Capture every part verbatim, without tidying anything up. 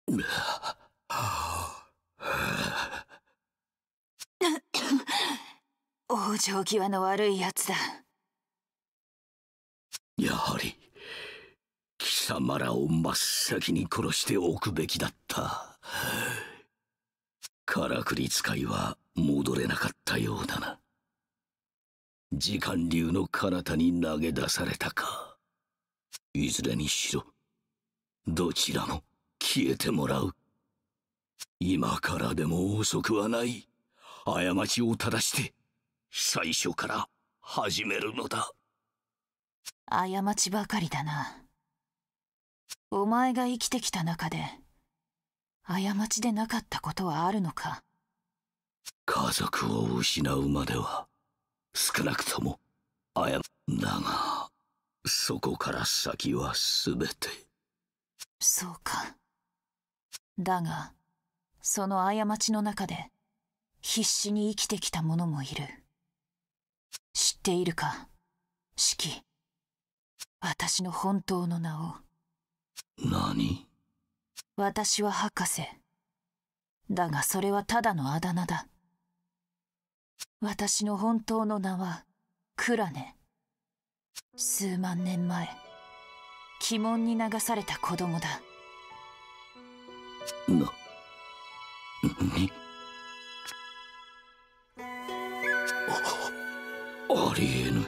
往生際の悪いやつだ。 やはり貴様らを真っ先に殺しておくべきだった。からくり使いは戻れなかったようだな。時間流の彼方に投げ出されたか。いずれにしろどちらも消えてもらう。今からでも遅くはない。過ちを正して最初から始めるのだ。 過ちばかりだな。お前が生きてきた中で過ちでなかったことはあるのか。 家族を失うまでは少なくとも過だが、そこから先はすべて。 そうか。だがその過ちの中で必死に生きてきた者もいる。知っているか、シキ。私の本当の名を。 何？ 私は博士。だがそれはただのあだ名だ。私の本当の名はクラネ。数万年前、鬼門に流された子供だ。 な、に？あ、ありえぬ。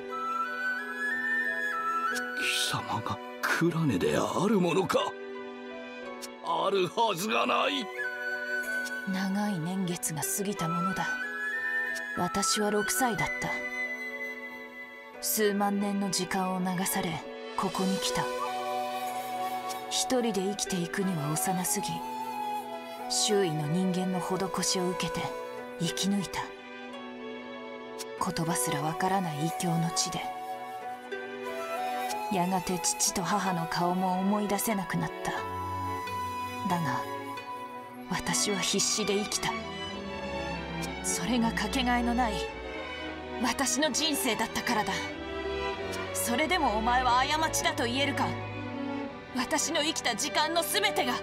貴様がクラネであるものか。あるはずがない。 長い年月が過ぎたものだ。私はろくさいだった。数万年の時間を流されここに来た。一人で生きていくには幼すぎ、周囲の人間の施しを受けて生き抜いた。言葉すらわからない異教の地で、やがて父と母の顔も思い出せなくなった。だが私は必死で生きた。それがかけがえのない私の人生だったからだ。それでもお前は過ちだと言えるか。私の生きた時間の全てが。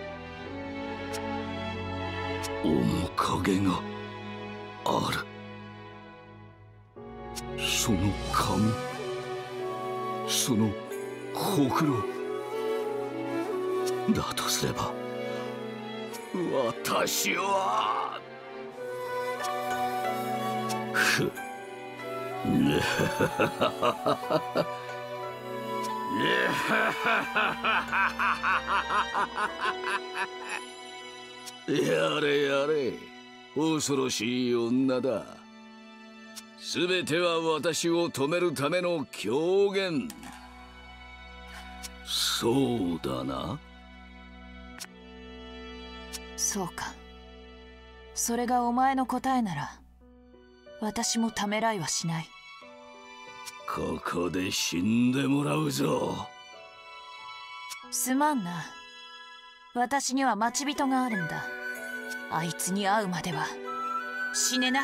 面影がある。その髪、そのほくろ。だとすれば私はふっねやれやれ、恐ろしい女だ。すべては私を止めるための狂言。そうだな。 そうか。それがお前の答えなら私もためらいはしない。 ここで死んでもらうぞ。 すまんな。私には待ち人があるんだ。あいつに会うまでは死ねない。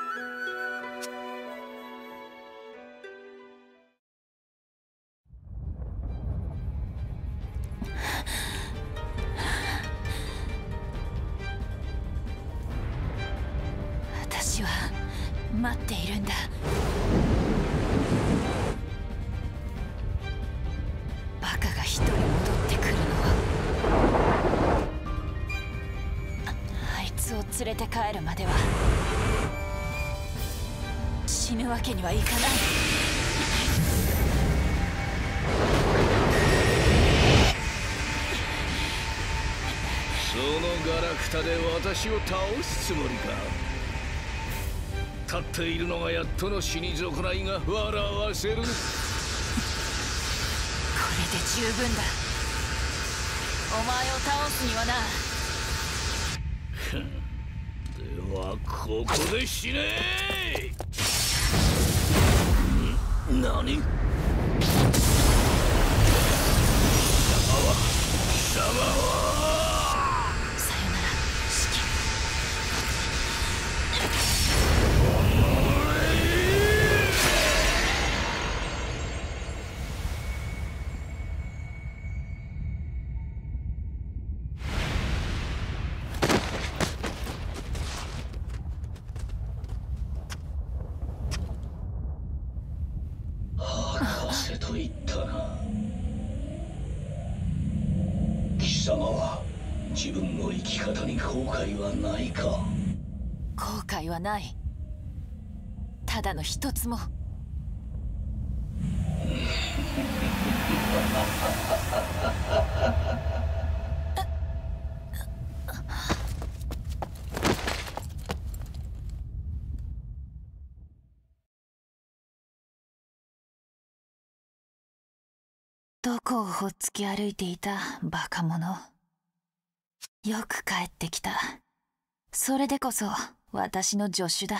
私は待っているんだ。バカが一人戻ってくるのは。あ、あいつを連れて帰るまでは死ぬわけにはいかない。 そのガラクタで私を倒すつもりか。立っているのがやっとの死に損ないが笑わせる。これで十分だ。お前を倒すにはな。 ではここで死ねー。ん？何？貴様は貴様はさよなら、シキ。 言ったな。貴様は自分の生き方に後悔はないか？ 後悔はない。ただの一つも。どこをほっつき歩いていたバカ者。よく帰ってきた。それでこそ私の助手だ。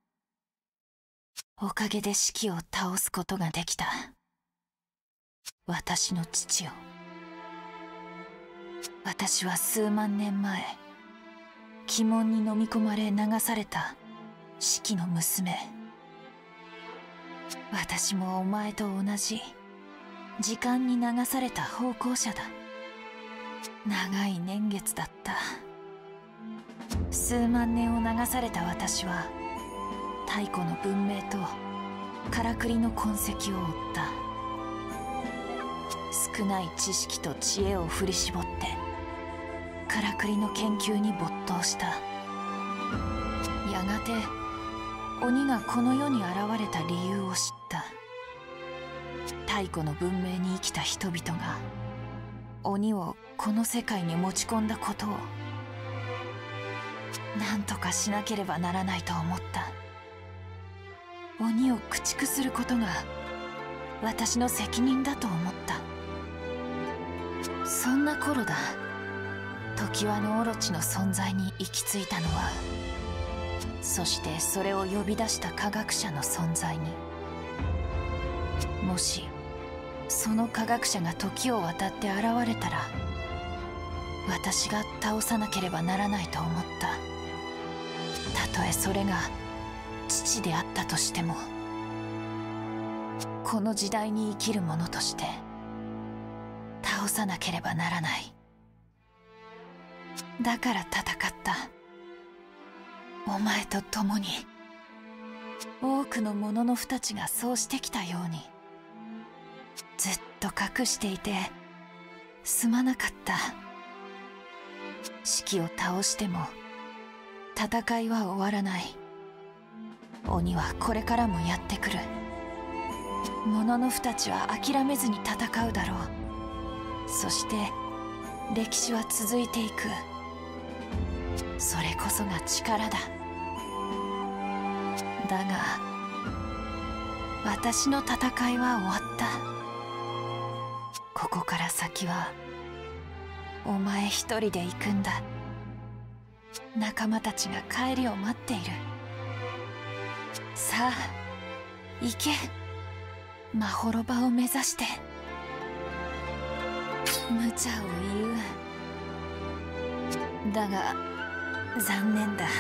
おかげでシキを倒すことができた。私の父を。私は数万年前、鬼門に飲み込まれ流されたシキの娘。私もお前と同じ時間に流された奉公者だ。長い年月だった。数万年を流された私は太古の文明とからくりの痕跡を追った。少ない知識と知恵を振り絞ってからくりの研究に没頭した。やがて鬼がこの世に現れた理由を知った。太古の文明に生きた人々が鬼をこの世界に持ち込んだことを何とかしなければならないと思った。鬼を駆逐することが私の責任だと思った。そんな頃だ、常盤のオロチの存在に行き着いたのは、そしてそれを呼び出した科学者の存在に。もしその科学者が時を渡って現れたら、私が倒さなければならないと思った。たとえそれが父であったとしても、この時代に生きる者として倒さなければならない。だから戦った。お前と共に。多くの者のふたちがそうしてきたように。ずっと隠していてすまなかった。シキを倒しても戦いは終わらない。鬼はこれからもやってくる。者のふたちは諦めずに戦うだろう。そして歴史は続いていく。それこそが力だ。だが私の戦いは終わった。ここから先はお前一人で行くんだ。仲間たちが帰りを待っている。さあ行け、まほろばを目指して。無茶を言う。だが残念だ。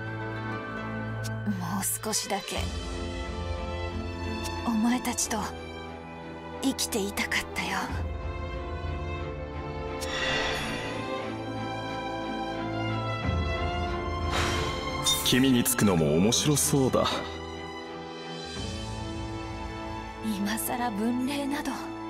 もう少しだけお前たちと生きていたかったよ。 君につくのも面白そうだ。 今さら分霊など。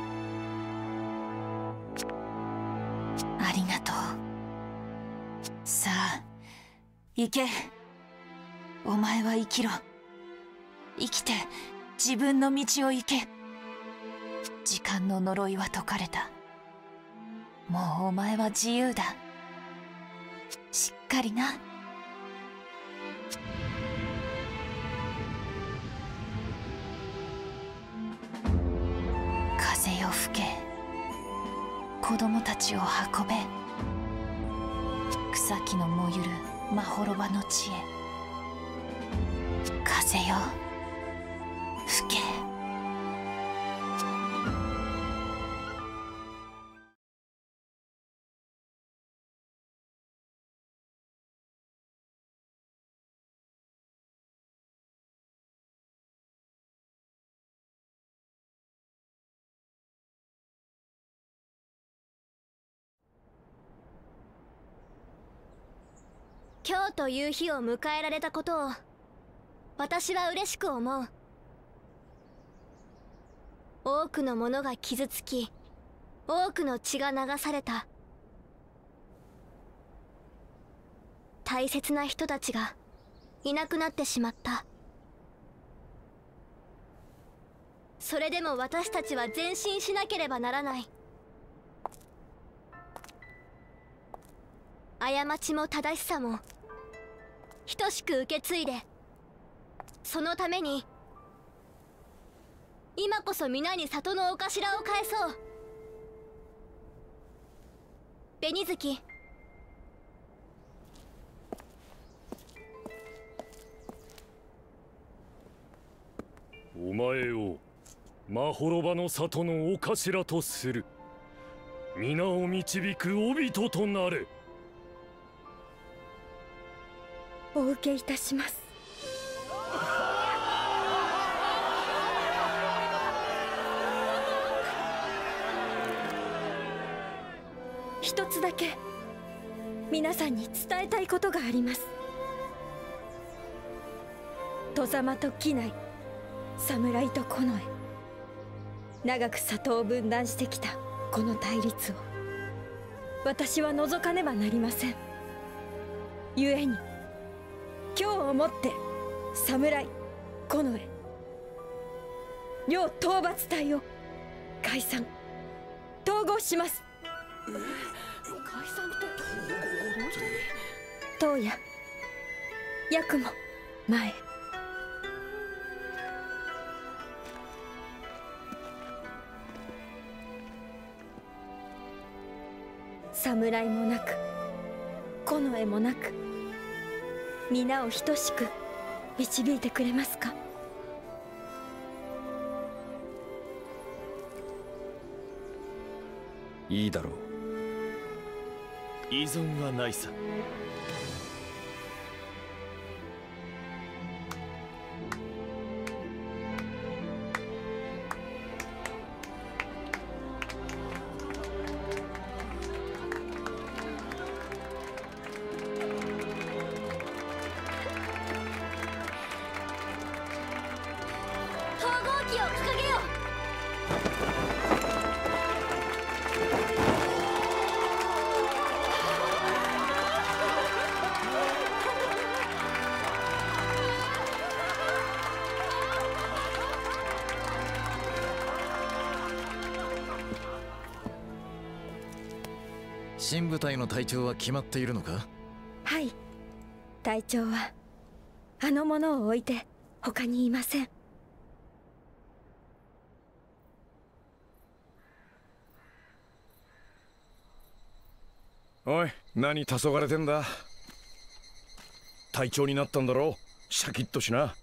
ありがとう。さあ行け。お前は生きろ。生きて自分の道を行け。時間の呪いは解かれた。もうお前は自由だ。しっかりな。風よ吹け。子供たちを運べ。草木の燃ゆるまほろばの地へ。風よ吹け。 今日という日を迎えられたことを私は嬉しく思う。 多くの者が傷つき、多くの血が流された。大切な人たちがいなくなってしまった。それでも私たちは前進しなければならない。過ちも正しさも等しく受け継いで、そのために今こそ皆に里のお頭を返そう。紅月、 お前をまほろばの里のお頭とする。皆を導くお人となれ。 お受けいたします。一つだけ皆さんに伝えたいことがあります。外様と畿内、侍と近衛、長く里を分断してきたこの対立を私は除かねばなりません。故に今日をもって侍、近衛両討伐隊を解散統合します。 解散って当夜八雲前へ。侍もなく近衛もなく、皆を等しく導いてくれますか。 いいだろう。 依存はないさ。 統合旗を掲げよう。 新部隊の隊長は決まっているのか。 はい、隊長はあの者を置いて他にいません。 おい、何黄昏てんだ。隊長になったんだろう、シャキッとしな。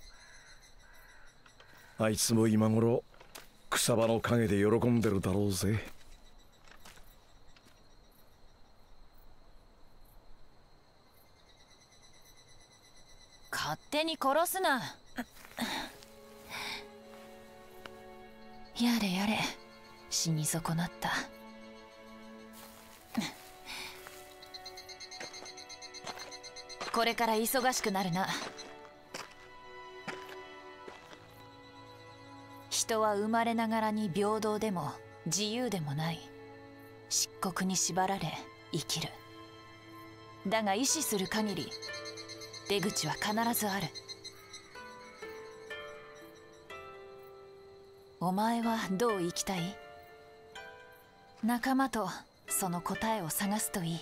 あいつも今頃草場の陰で喜んでるだろうぜ。 勝手に殺すな。やれやれ、死に損なった。これから忙しくなるな。人は生まれながらに平等でも自由でもない。漆黒に縛られ生きる。だが意志する限り出口は必ずある。お前はどう生きたい？仲間とその答えを探すといい。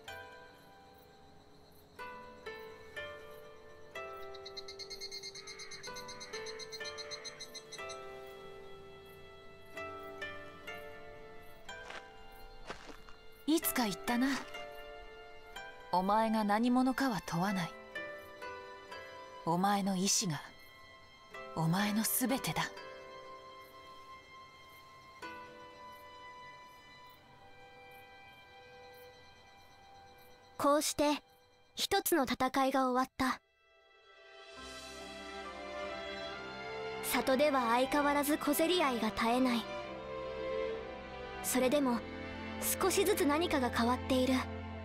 いつか言ったな。お前が何者かは問わない。お前の意志がお前のすべてだ。 こうして一つの戦いが終わった。里では相変わらず小競り合いが絶えない。それでも少しずつ何かが変わっている。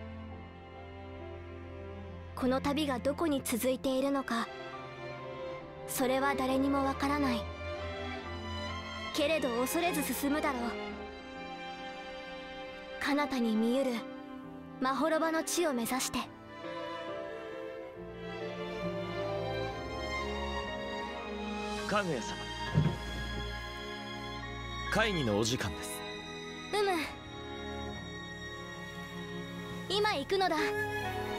この旅がどこに続いているのか、それは誰にもわからない。 けれど恐れず進むだろう。彼方に見ゆるまほろばの地を目指して。 かぐや様、会議のお時間です。 うむ、今行くのだ。